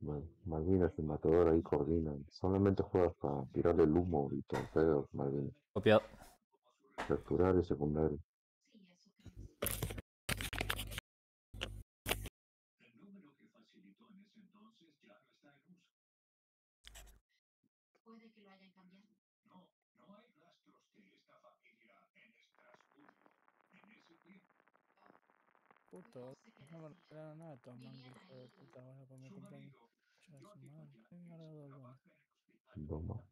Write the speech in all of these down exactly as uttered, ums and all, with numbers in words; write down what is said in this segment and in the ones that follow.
Mal- Malvinas, el matador ahí coordina. Solamente juegas para tirarle el humo y torpedos, Malvinas. Copiado. Capturar y secundario. Puto, no me regalaron nada, estos mangos, hijo de puta, ahora por mi cumpleaños. Yo de su madre, ¿qué me ha regalado el bueno? Doma.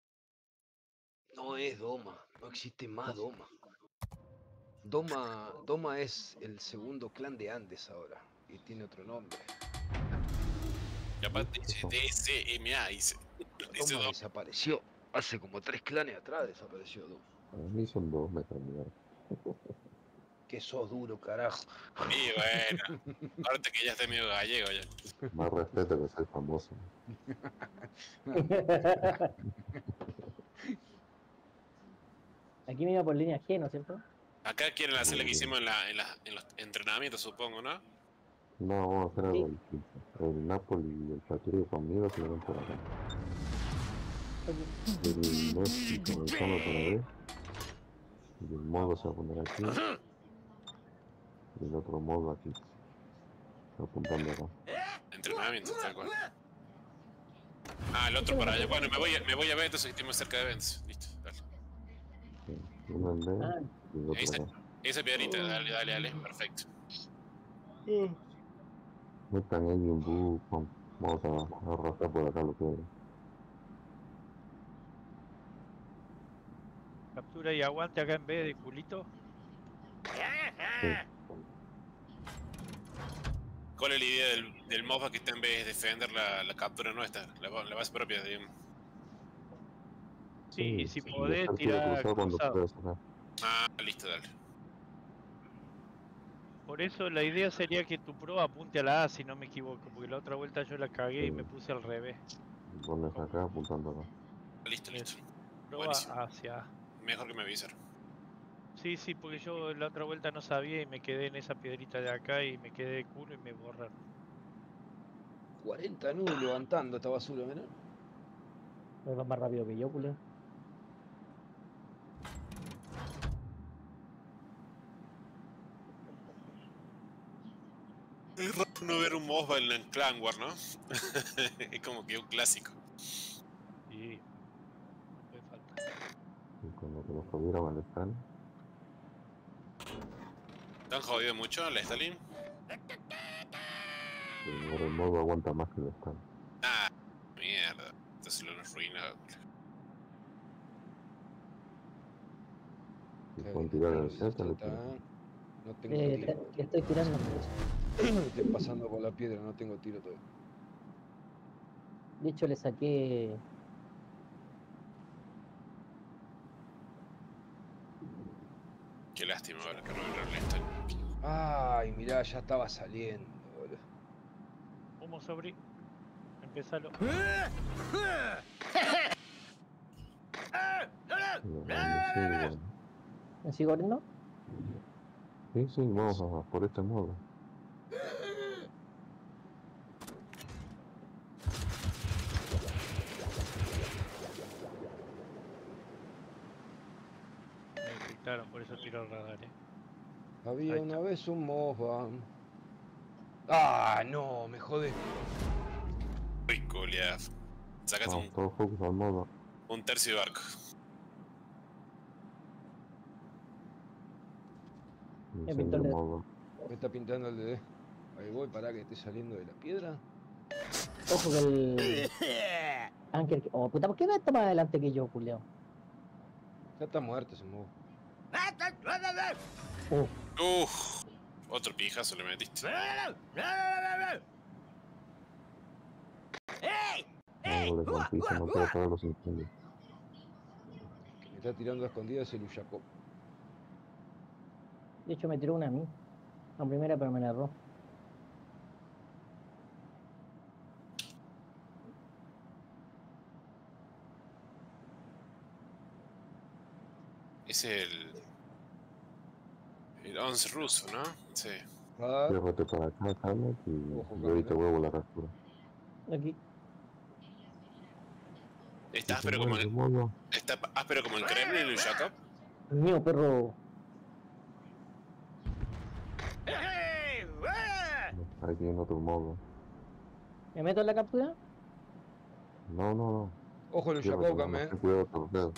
No es Doma, no existe más Doma. Doma, Doma es el segundo clan de Andes ahora y tiene otro nombre. Capaz ¿Qué dice son? D S M A, dice. Dice Doma dos. desapareció. Hace como tres clanes atrás desapareció Doma. Para mí son dos, me cambiaron. Que sos duro, carajo. Y bueno, aparte que ya está medio gallego ya. Más respeto que soy famoso. Aquí me iba por línea G, ¿no es cierto? Acá quieren hacer lo que Eh, hicimos en, la, en, la, en los entrenamientos, supongo, ¿no? No, vamos a hacer Sí. algo distinto. El Napoli y el Patricio conmigo se vienen por acá. El Messi con el Tono por ahí. Y el modo se va a poner aquí. Y el otro modo aquí. Apuntando acá. Entrenamientos, tal cual. Ah, el otro para allá. Bueno, me voy a, me voy a ver, entonces estamos cerca de Vents. Listo, dale. Sí. Uno en B Ah, y el otro Esa, acá. esa piedrita, dale, dale, dale. Perfecto. Metan ahí un bus. Vamos a arrastrar por acá lo que Captura y aguante acá en vez de culito. sí. ¿Cuál es la idea del, del MOBA que está en vez de defender la, la captura nuestra? La, la base propia, digamos. Sí, y si sí, podés dejar tiro tirar cruzado cuando cruzado. puedas sacar. Ah, listo, dale. Por eso la idea sería que tu pro apunte a la A, si no me equivoco, porque la otra vuelta yo la cagué y Sí. me puse al revés. Pones acá apuntando acá. Listo, listo. Eso. Pro Buenísimo. hacia A. Mejor que me avisaron. Sí, sí, porque yo la otra vuelta no sabía y me quedé en esa piedrita de acá y me quedé de culo y me borraron. cuarenta nudos levantando esta basura, ¿verdad? va más rápido que yo, culeo. Es raro no ver un MOBA en el Clan War, ¿no? Es como que un clásico. Sí, no puede faltar. Y con lo que nos jodieron al stand. ¿Te han jodido mucho la Stalin? Y ahora el modo aguanta más que el stand. Ah, mierda. Entonces lo arruinado. Si Qué pueden bien, tirar está al centro, le está. tiran. No tengo Eh, tiro. te- le estoy tirando. Estoy pasando con la piedra, no tengo tiro todavía. De hecho, le saqué. Qué lástima ahora que no veo la Stalin. Ay, mirá, ya estaba saliendo, boludo. ¿Cómo sobri? Empezalo. Y bueno, sí, bueno. ¿Me sigo abriendo? Sí, sí, vamos a por este modo. Me detectaron, por eso tiro el radar, eh. Había Ahí una está. vez un MOBA. Ah, no, me jodé. Uy, culiado. Sacaste Vamos, un, todo focus al modo. un tercio de barco. Me pintó Incendio el dedo. modo. Me está pintando el dedo. Ahí voy, para que esté saliendo de la piedra. Ojo que el. Anker. Oh, puta, ¿por qué me está más adelante que yo, culeo? Ya está muerto ese MOBA. Uh, Uff. Otro pijazo le metiste. Ángulo de campizo, no puedo parar los incendios. Que me está tirando a escondidas el Uyaco. de hecho, me tiró una a mí. La primera, pero me la erró. Es el. El once ruso, ¿no? Sí. Radar. Ciérrate para acá, Carlos, y Ojo, yo ahorita Carlos. vuelvo la captura. Aquí. Está Si se áspero como muere el, tu modo, está áspero como el Kremlin, el Jacob. El mío, perro. ahí tiene otro modo. ¿Me meto en la captura? No, no, no. Ojo el Cierra, Jacob, nada más eh. ten cuidado con los dedos.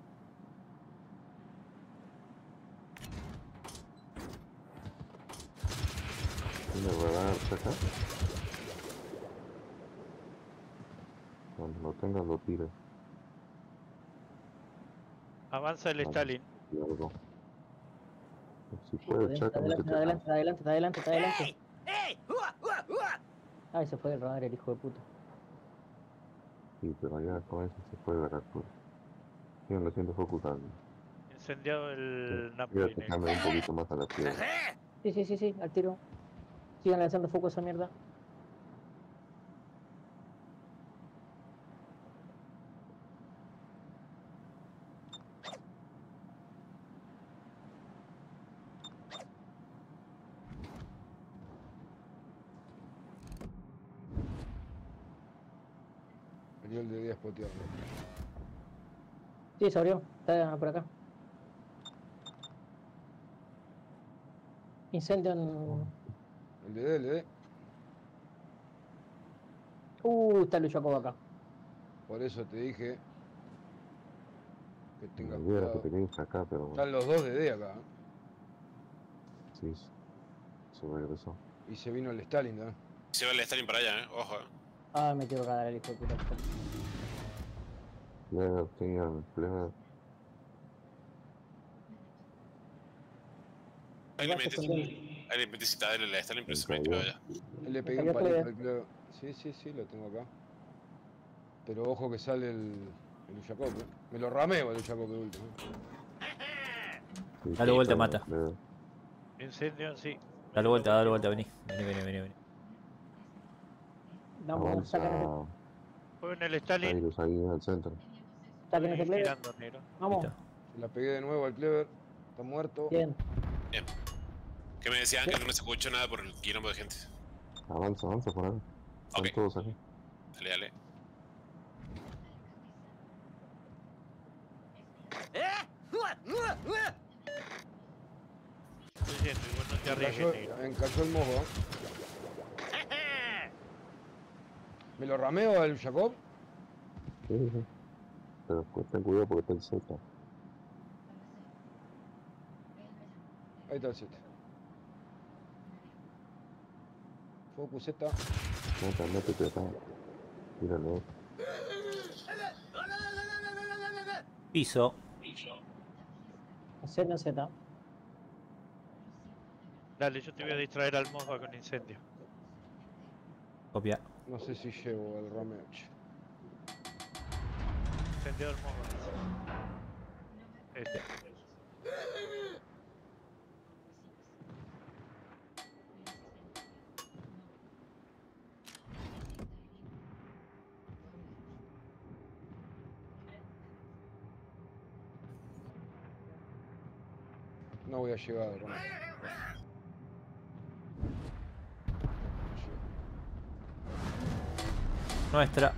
Tiene radar acá. Cuando lo tengas lo tires. Avanza el Vale. Stalin. Y algo. Si Sí, puedes, está checa, adelante, métete está acá. adelante, está adelante, está adelante, está adelante. Ay, se fue el radar, el hijo de puta. Sí, pero allá con eso se puede ver algo. Sí, lo siento focusando. Incendiado el Napoli Fíjate, negro. cambia un poquito más a la izquierda. Sí, sí, sí, sí, al tiro. Sigan lanzando foco a esa mierda. Salió el de día spoteado. Sí, se abrió. Está por acá. Incendio en... El de D, el de D. Uh, está el Jacob acá. Por eso te dije que Me tengas idea era que cuidado. te quedes acá, pero bueno. Están los dos de D acá. ¿eh? Sí, sí. Se regresó. Y se vino el Stalin, ¿no? Se va el Stalin para allá, eh. Ojo, eh. Ah, me quiero radar el hijo de puta. Player, tenía player. Ahí Va le a metes, suspender. ahí le metes citadel el Stalin, pero Me se metió cayó. allá. Le Me pegué cayó un palito Clever. al Clever. Sí, sí, sí, lo tengo acá. Pero ojo que sale el, el Jacob, ¿eh? Me lo rameo el Jacob de último. ¿eh? Sí, Dale sí, vuelta, está mata. player. Incendio, sí. Dale vuelta, dale vuelta, vení. Vení, vení, vení, vení. Vamos, saquen ese, Avanza. Jueguen el Stalin. Aires ahí en el centro. saquen ese Estoy Clever. girando, negro. Vamos. Listo. Se la pegué de nuevo al Clever. Está muerto. Bien. Que me decían que no se escuchó nada por el quilombo de gente. Avanza, avanza por ahí. Están Ok. todos aquí. Dale, dale. Estoy yendo, igual no te arriesgues, Encalló, negro. encalló el mojo. ¿eh? ¿Me lo rameo al Jacob? Sí, sí. Pero pues, ten cuidado porque está el Z. Ahí está el Z. Focus Z. Meta, métete acá. Tírale. Piso. Z, Z. Dale, yo te voy a distraer al Mosba con incendio. Copia. No sé si llevo al rameo. che. Incendiado el Mosba. Este. No voy a llegar al rameo. Nuestra.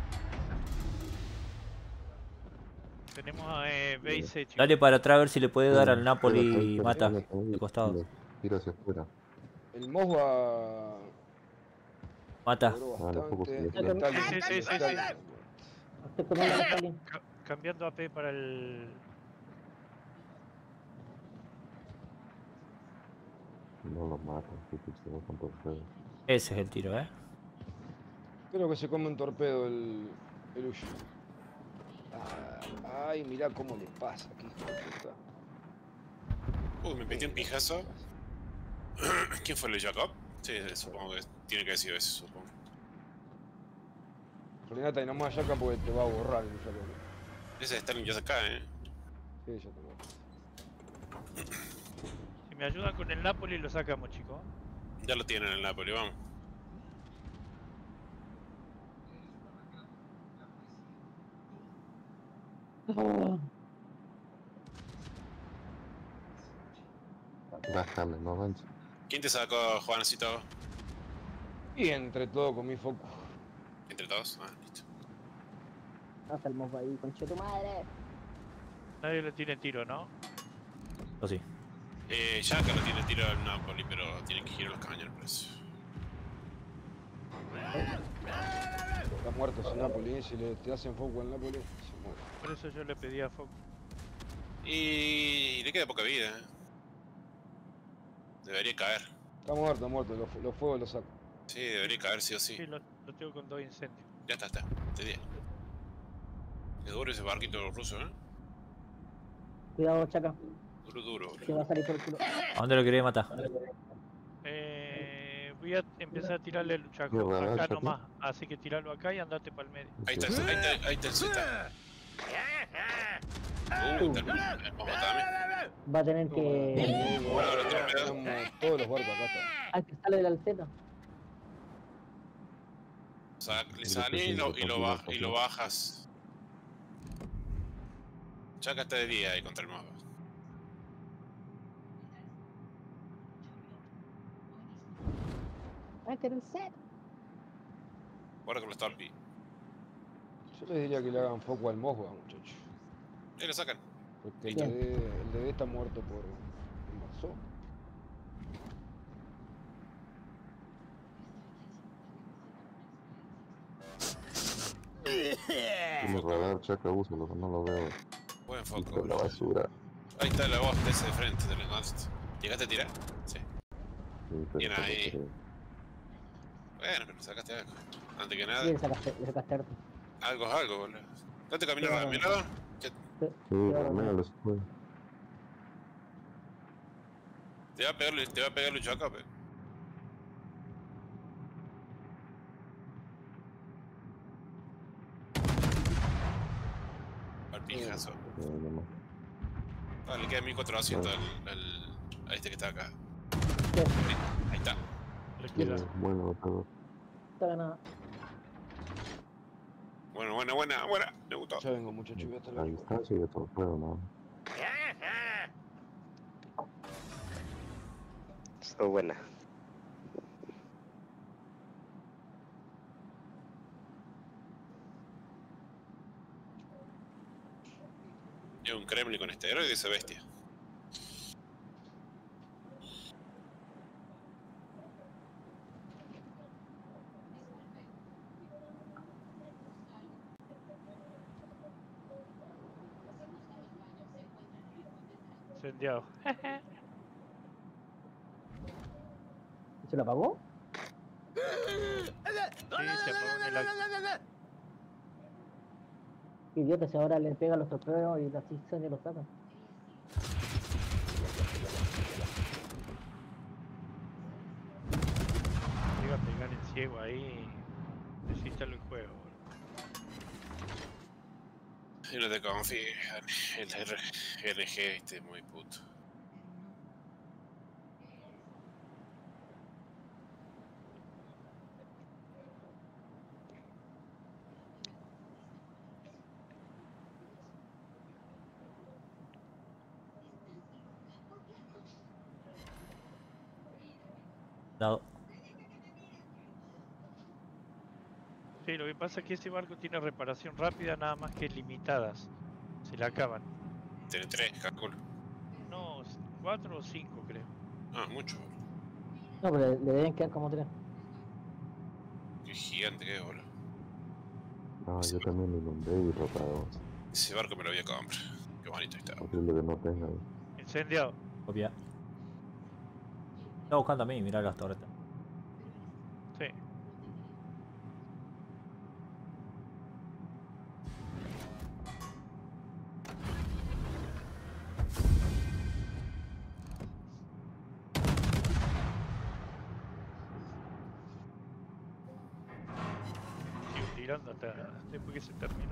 Tenemos a eh, base hecho. Dale para atrás a ver si le puede dar al Espérate ahí, Napoli espérate mata ahí, espérate ahí, de costado. tira- Tira hacia afuera. El Mosba Mata. logró Ah, los focos bastante. se El despliegan. Stalin, Sí, sí, el sí, sí, Stalin. Estoy comiendo el Stalin. Ca- cambiando A P para el. No los matan, sí, sí, se va con torpedo. Ese es el tiro, eh. Creo que se come un torpedo el, el Ush. Ah, ay, mirá cómo le pasa aquí, hijo de puta. Uy, me metí un pijazo. ¿Quién fue el Jacob? Sí, supongo que tiene que haber sido ese, supongo. Renata, y no más acá porque te va a borrar el Jacob. Ese Stalin ya se cae, eh. Sí, ya te borro. Si me ayudan con el Napoli, lo sacamos, chicos. Ya lo tienen en el Napoli, vamos. Bájame, no avanza. ¿Quién te sacó, Juancito? Y entre todo con mi focus. entre todos. Ah, listo. Hasta el mozo ahí, conche tu madre. Nadie le tiene tiro, ¿no? O sí. Eh, Yaka lo tiene tiro al Napoli, pero tienen que girar los cañones por eso. Está muerto ese Napoli, ¿eh? Si le, te hacen foco al Napoli, se muere. Por eso yo le pedí a Fox. Y le queda poca vida. ¿eh? Debería caer. Está muerto, está muerto, los, los fuegos los saco. Sí, debería caer sí o sí. Sí, lo, lo tengo con dos incendios. Ya está, está. Estoy bien. Es duro ese barquito ruso, ¿eh? Cuidado, chaca. Duro, duro. Que va a salir por el culo. ¿A dónde lo quería matar? Eh, voy a empezar a tirarle el Qué luchaco raro, acá chaco. nomás. Así que tirarlo acá y andate para el medio. Ahí está, el- ahí está, ahí está el Z. Uh, está el- vamos a matar a mí. Va a tener que. Bueno, ahora está el pedo. Tenemos todos los barcos acá. Está. Al que sale de la alceta. O sea, le salí y lo, y lo, baj- y lo bajas. Chaka está de día ahí contra el mapa. Al que el set. Guarda con los Torpi. Yo les diría que le hagan foco al Mosba, muchachos. Ahí lo sacan. Porque el Bien. D D, el D D está muerto por el mazo. Tiene radar, chaca, úsalo, que no lo veo. Buen Hijo foco. de la basura. Ahí está la voz de ese de frente, te lo encontraste. ¿Llegaste a tirar? Sí. Sí, pero Bien solo ahí. creo. Bueno, pero sacaste algo. Antes que nada, Sí, le sacaste, le sacaste harto. algo es algo, boludo. ¿Dónde caminas a mi lado? Che, Sí, Sí, claro, Romeo no. les fue. Te va a pegar, te va a pegar Lucho acá, pe. Al pijazo. Eh, no más. Ah, le queda mil cuatrocientos al, al, a este que está acá. Sí, Ahí está. Le Sí, queda. bueno, botador. está ganada. Bueno, buena, buena, buena. Me gustó. Ya vengo, muchachos, voy a estar A arriba. distancia y de todo juego, ¿no? Estuvo buena. Es un Kremlin con esteroide esa bestia. Incendiado. ¿Se lo apagó? Sí, se apagó en el acto. Idiota, si ahora le pega los torpedos y las incendios los sacan. Llega a pegar el ciego ahí. Desinstalo el juego. boludo. Y no te confíes, el R G este es muy puto. Dado. Sí, lo que pasa es que ese barco tiene reparación rápida, nada más que limitadas. Se le acaban. Tiene tres, calculo. No, s- cuatro o cinco creo. Ah, mucho, boludo. No, pero le, le deben quedar como tres. Qué gigante que es, boludo. No, yo también lo inundé y rotado. Ese barco me lo voy a comprar. Qué bonito está. Posible que no tenga. ¿eh? Incendiado. Copia. Está buscando a mí, mirá las torretas. Sí. Sigo tirando hasta después que se termina.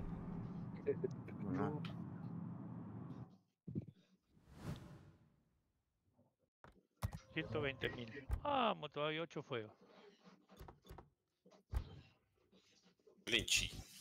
ciento veinte mil. Ah, todavía ocho fuegos. Lynchy.